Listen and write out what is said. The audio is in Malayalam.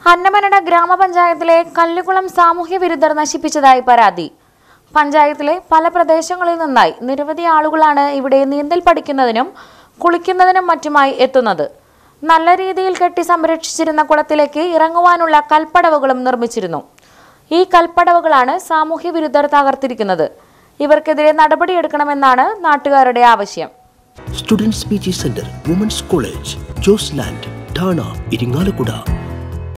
അന്നമനട ഗ്രാമപഞ്ചായത്തിലെ കല്ലുകുളം സാമൂഹ്യ വിരുദ്ധർ നശിപ്പിച്ചതായി പരാതി. പഞ്ചായത്തിലെ പല പ്രദേശങ്ങളിൽ നിന്നായി നിരവധി ആളുകളാണ് ഇവിടെ നീന്തൽ പഠിക്കുന്നതിനും കുളിക്കുന്നതിനും മറ്റുമായി എത്തുന്നത്. നല്ല രീതിയിൽ കെട്ടി സംരക്ഷിച്ചിരുന്ന കുളത്തിലേക്ക് ഇറങ്ങുവാനുള്ള കൽപ്പടവുകളും നിർമ്മിച്ചിരുന്നു. ഈ കൽപ്പടവുകളാണ് സാമൂഹ്യ വിരുദ്ധർ തകർത്തിരിക്കുന്നത്. ഇവർക്കെതിരെ നടപടിയെടുക്കണമെന്നാണ് നാട്ടുകാരുടെ ആവശ്യം. Students PG centre, women's college, Jose land, Thana, Irinjalakuda.